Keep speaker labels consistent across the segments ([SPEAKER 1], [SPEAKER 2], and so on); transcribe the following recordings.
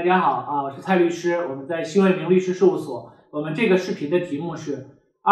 [SPEAKER 1] 大家好啊，我是蔡律师，我们在新卫明律师事务所。我们这个视频的题目是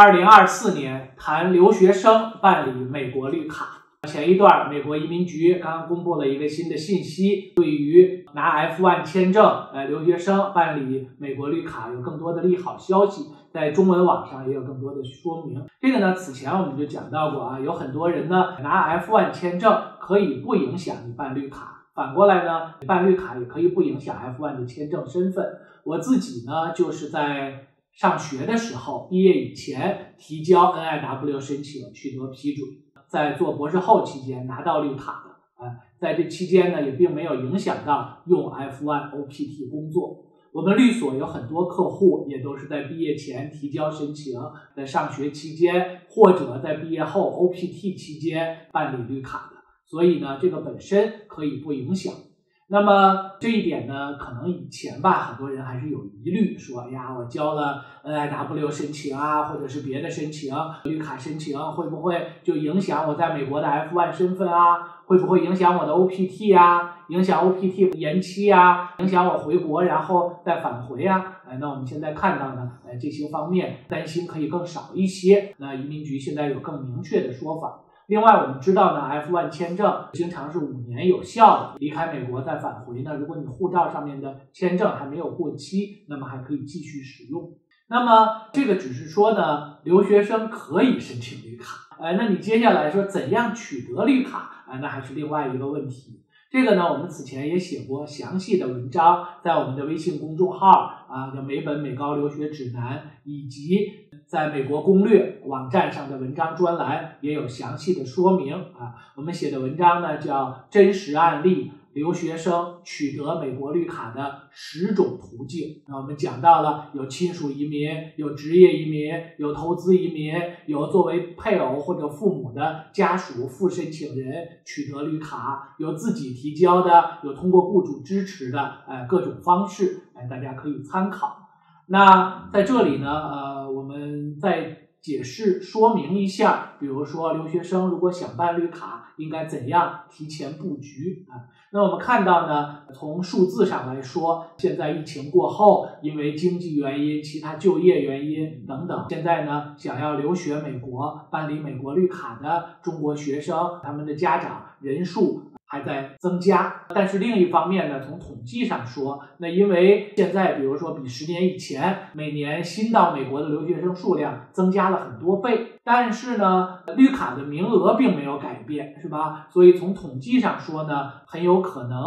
[SPEAKER 1] 2024年谈留学生办理美国绿卡。前一段美国移民局刚刚公布了一个新的信息，对于拿 F1 签证留学生办理美国绿卡有更多的利好消息，在中文网上也有更多的说明。这个呢，此前我们就讲到过啊，有很多人呢拿 F1 签证可以不影响你办绿卡，反过来呢，办绿卡也可以不影响 F1 的签证身份。我自己呢，就是在上学的时候，毕业以前提交 NIW 申请取得批准，在做博士后期间拿到绿卡的。在这期间呢，也并没有影响到用 F1 OPT 工作。我们律所有很多客户也都是在毕业前提交申请，在上学期间或者在毕业后 OPT 期间办理绿卡的。所以呢，这个本身可以不影响。那么这一点呢，可能以前吧，很多人还是有疑虑，说哎呀，我交了 NIW 申请啊，或者是别的申请，绿卡申请，会不会就影响我在美国的 F1 身份啊？会不会影响我的 OPT 啊？影响 OPT 延期啊？影响我回国然后再返回啊？那我们现在看到呢，这些方面担心可以更少一些。那移民局现在有更明确的说法。另外我们知道呢 F1 签证经常是5年有效的，离开美国再返回呢，如果你护照上面的签证还没有过期，那么还可以继续使用。那么这个只是说呢，留学生可以申请绿卡，那你接下来说怎样取得绿卡那还是另外一个问题。这个呢，我们此前也写过详细的文章，在我们的微信公众号叫美本美高留学指南，以及在美国攻略网站上的文章专栏也有详细的说明我们写的文章呢叫真实案例留学生取得美国绿卡的10种途径。我们讲到了有亲属移民，有职业移民，有投资移民，有作为配偶或者父母的家属副申请人取得绿卡，有自己提交的，有通过雇主支持的各种方式，大家可以参考。那在这里呢我们再解释说明一下，比如说留学生如果想办绿卡应该怎样提前布局那我们看到呢，从数字上来说，现在疫情过后，因为经济原因、其他就业原因等等，现在呢想要留学美国、办理美国绿卡的中国学生，他们的家长人数还在增加。但是另一方面呢，从统计上说，那因为现在比如说比10年以前，每年新到美国的留学生数量增加了很多倍，但是呢绿卡的名额并没有改变，是吧？所以从统计上说呢，很有可能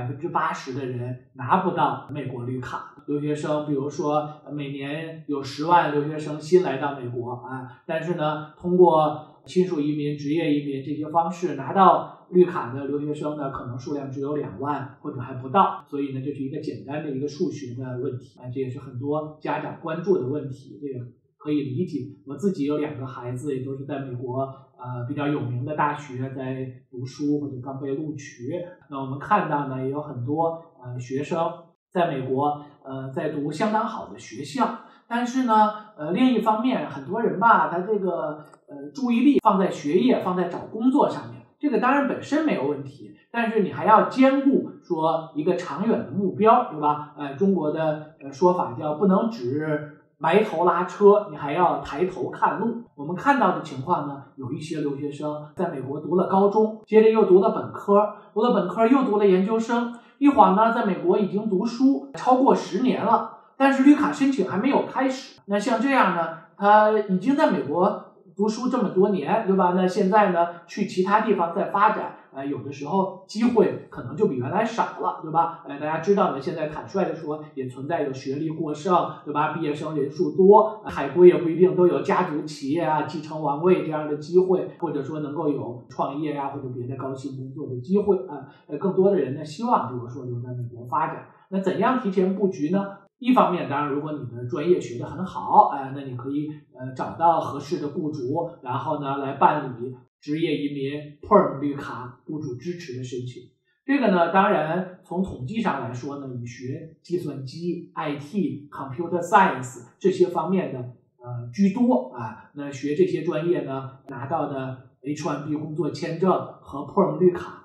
[SPEAKER 1] 80%的人拿不到美国绿卡。留学生比如说每年有10万留学生新来到美国但是呢通过亲属移民、职业移民这些方式拿到绿卡的留学生呢，可能数量只有2万或者还不到，所以呢这是一个简单的一个数学的问题这也是很多家长关注的问题，这个可以理解。我自己有2个孩子，也都是在美国比较有名的大学在读书或者刚被录取。那我们看到呢，也有很多学生在美国在读相当好的学校，但是呢另一方面很多人吧，他这个注意力放在学业、放在找工作上面，这个当然本身没有问题，但是你还要兼顾说一个长远的目标，对吧？中国的说法叫不能只埋头拉车，你还要抬头看路。我们看到的情况呢，有一些留学生在美国读了高中，接着又读了本科，读了本科又读了研究生，一晃呢在美国已经读书超过10年了，但是绿卡申请还没有开始。那像这样呢，他已经在美国读书这么多年，对吧？那现在呢去其他地方再发展有的时候机会可能就比原来少了，对吧？大家知道呢，现在坦率的说也存在有学历过剩，对吧？毕业生人数多，海归也不一定都有家族企业继承王位这样的机会，或者说能够有创业或者别的高薪工作的机会更多的人呢希望比如说留在美国发展。那怎样提前布局呢？一方面当然如果你的专业学得很好那你可以找到合适的雇主，然后呢来办理职业移民 PERM 绿卡雇主支持的申请。这个呢当然从统计上来说呢，以学计算机 IT、Computer Science 这些方面的居多那学这些专业呢拿到的 H1B 工作签证和 PERM 绿卡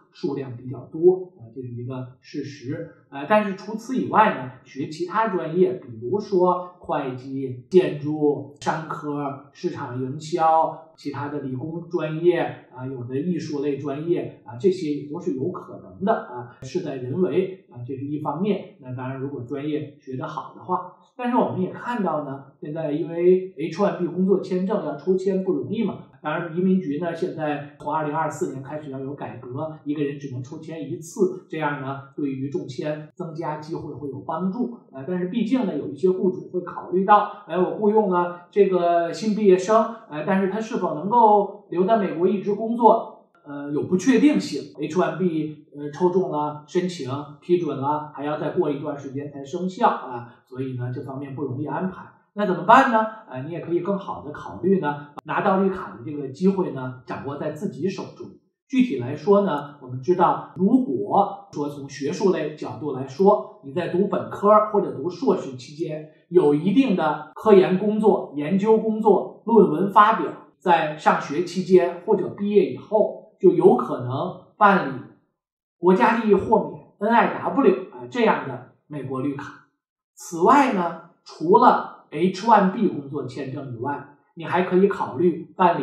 [SPEAKER 1] 数量比较多，这是一个事实。但是除此以外呢，学其他专业，比如说会计、建筑、商科、市场营销，其他的理工专业有的艺术类专业这些也都是有可能的事在人为这是一方面。那当然，如果专业学得好的话，但是我们也看到呢，现在因为 H1B 工作签证要抽签不容易嘛。当然，移民局呢现在从2024年开始要有改革，一个人只能抽签一次，这样呢对于中签增加机会会有帮助。但是毕竟呢，有一些雇主会考虑到，我雇佣了这个新毕业生，但是他是否能够留在美国一直工作，有不确定性。H1B 抽中了申请批准了，还要再过一段时间才生效所以呢这方面不容易安排。那怎么办呢？你也可以更好的考虑呢，拿到绿卡的这个机会呢，掌握在自己手中。具体来说呢，我们知道，如果说从学术类角度来说，你在读本科或者读硕士期间有一定的科研工作、研究工作、论文发表，在上学期间或者毕业以后，就有可能办理国家利益豁免 NIW 这样的美国绿卡。此外呢，除了H1B 工作签证以外，你还可以考虑办理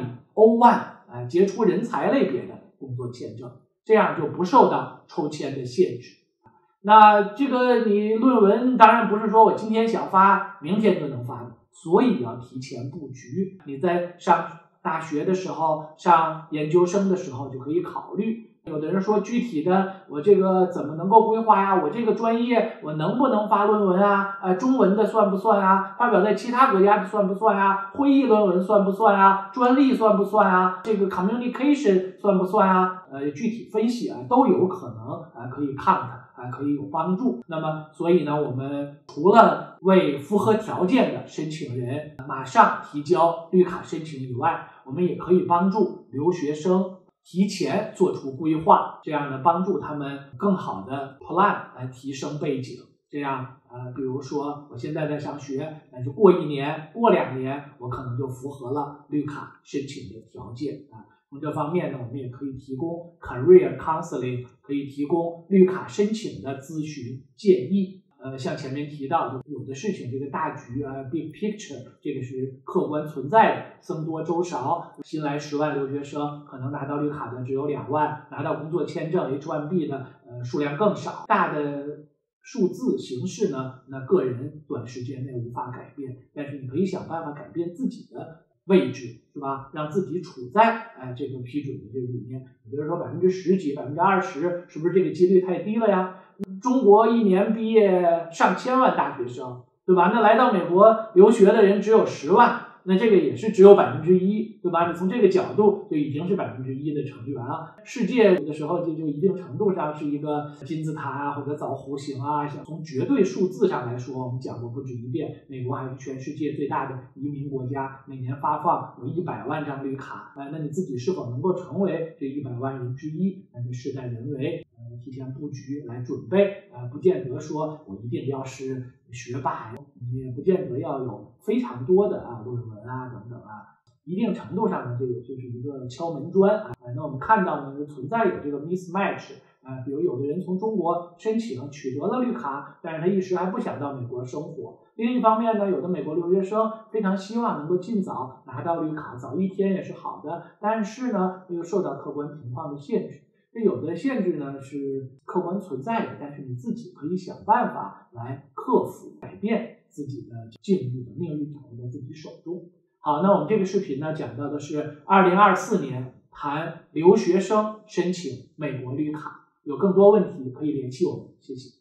[SPEAKER 1] O1 杰出人才类别的工作签证，这样就不受到抽签的限制。那这个你论文当然不是说我今天想发明天就能发的，所以要提前布局。你在上大学的时候，上研究生的时候就可以考虑。有的人说具体的我这个怎么能够规划呀？我这个专业我能不能发论文啊？中文的算不算啊？发表在其他国家的算不算啊？会议论文算不算啊？专利算不算啊？这个 communication 算不算啊？具体分析都有可能可以看看可以有帮助。那么所以呢，我们除了为符合条件的申请人马上提交绿卡申请以外，我们也可以帮助留学生提前做出规划，这样呢帮助他们更好的 plan 来提升背景。这样比如说我现在在上学，但是过1年、过2年，我可能就符合了绿卡申请的条件从这方面呢，我们也可以提供 career counseling， 可以提供绿卡申请的咨询建议。像前面提到的，有的事情这个大局big picture 这个是客观存在的，僧多粥少，新来10万留学生，可能拿到绿卡的只有2万，拿到工作签证 H1B 的数量更少。大的数字形式呢，那个人短时间内无法改变，但是你可以想办法改变自己的位置，是吧？让自己处在这个批准的这个里面。比如说10%几、20%，是不是这个几率太低了呀？中国1年毕业上千万大学生，对吧？那来到美国留学的人只有10万，那这个也是只有1%，对吧？你从这个角度就已经是1%的成员啊。世界有的时候就一定程度上是一个金字塔或者枣弧形从绝对数字上来说，我们讲过不止一遍，美国还是全世界最大的移民国家，每年发放有100万张绿卡那你自己是否能够成为这100万人之一，那就事在人为。提前布局来准备不见得说我一定要是学霸你也不见得要有非常多的论文等等一定程度上呢，这也就是一个敲门砖那我们看到呢，存在有这个 mismatch比如有的人从中国申请取得了绿卡，但是他一时还不想到美国生活。另一方面呢，有的美国留学生非常希望能够尽早拿到绿卡，早一天也是好的，但是呢又受到客观情况的限制。这有的限制呢是客观存在的，但是你自己可以想办法来克服、改变自己的境遇的命运，掌握在自己手中。好，那我们这个视频呢讲到的是2024年谈留学生申请美国绿卡，有更多问题可以联系我们，谢谢。